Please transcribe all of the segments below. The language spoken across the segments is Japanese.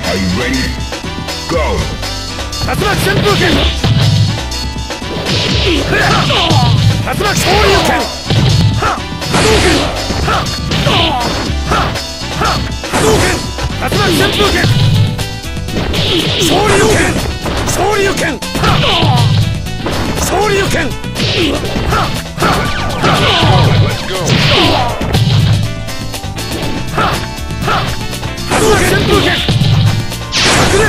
Are you ready? Go! 竜巻旋風剣竜巻昇竜拳波動拳波動拳竜巻旋風剣昇竜拳昇竜拳昇竜拳Let's go! 竜巻旋風剣白熱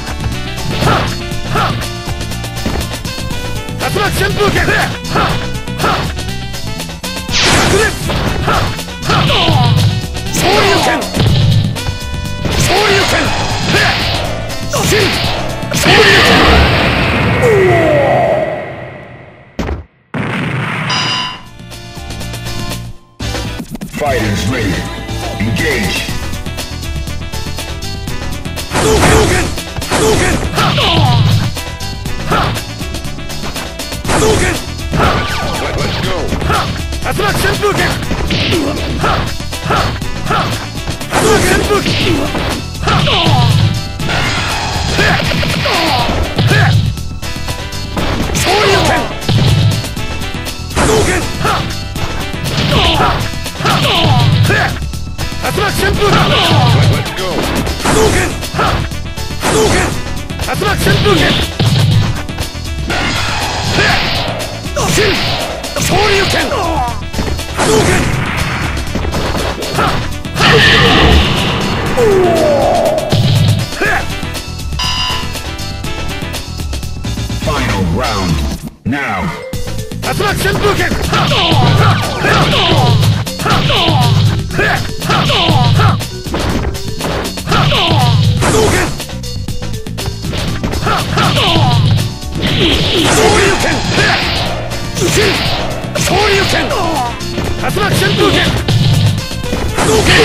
竜巻旋風剣白熱昇竜拳昇竜拳新昇竜拳 Fighters ready. Engage. 波動拳波動拳波動拳 Let's go! 竜巻旋風剣竜巻旋風剣昇竜拳波動拳竜巻旋風剣 Let's go! 波動拳波動拳竜巻旋風剣新昇竜拳波動拳 Final round. Now. 竜巻旋風剣波動拳昇竜拳新昇竜拳竜巻旋風剣波動拳